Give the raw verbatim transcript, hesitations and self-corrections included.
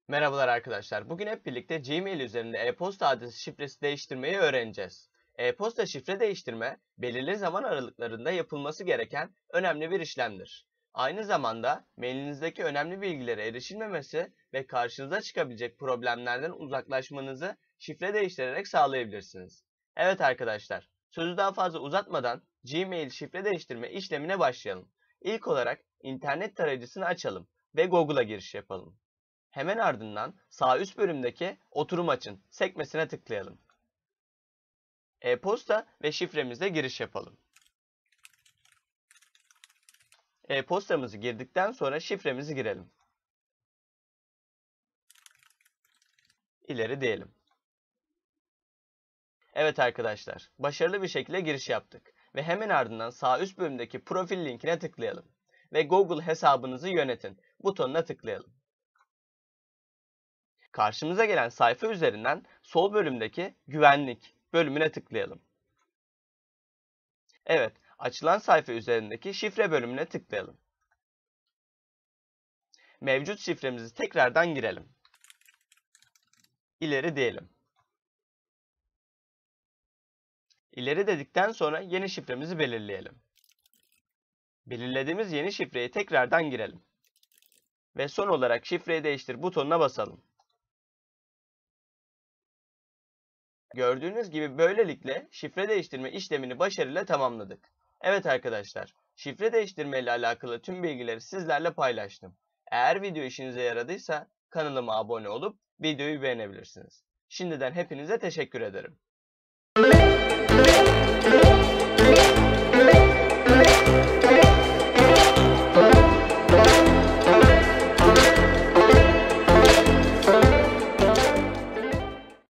Merhabalar arkadaşlar. Bugün hep birlikte Gmail üzerinde e-posta adresi şifresi değiştirmeyi öğreneceğiz. E-posta şifre değiştirme, belirli zaman aralıklarında yapılması gereken önemli bir işlemdir. Aynı zamanda mailinizdeki önemli bilgilere erişilmemesi ve karşınıza çıkabilecek problemlerden uzaklaşmanızı şifre değiştirerek sağlayabilirsiniz. Evet arkadaşlar, sözü daha fazla uzatmadan Gmail şifre değiştirme işlemine başlayalım. İlk olarak internet tarayıcısını açalım ve Google'a giriş yapalım. Hemen ardından sağ üst bölümdeki Oturum açın sekmesine tıklayalım. E-posta ve şifremizle giriş yapalım. E-postamızı girdikten sonra şifremizi girelim. İleri diyelim. Evet arkadaşlar, başarılı bir şekilde giriş yaptık ve hemen ardından sağ üst bölümdeki profil linkine tıklayalım ve Google hesabınızı yönetin butonuna tıklayalım. Karşımıza gelen sayfa üzerinden sol bölümdeki güvenlik bölümüne tıklayalım. Evet, açılan sayfa üzerindeki şifre bölümüne tıklayalım. Mevcut şifremizi tekrardan girelim. İleri diyelim. İleri dedikten sonra yeni şifremizi belirleyelim. Belirlediğimiz yeni şifreyi tekrardan girelim. Ve son olarak şifreyi değiştir butonuna basalım. Gördüğünüz gibi böylelikle şifre değiştirme işlemini başarıyla tamamladık. Evet arkadaşlar, şifre değiştirme ile alakalı tüm bilgileri sizlerle paylaştım. Eğer video işinize yaradıysa kanalıma abone olup videoyu beğenebilirsiniz. Şimdiden hepinize teşekkür ederim.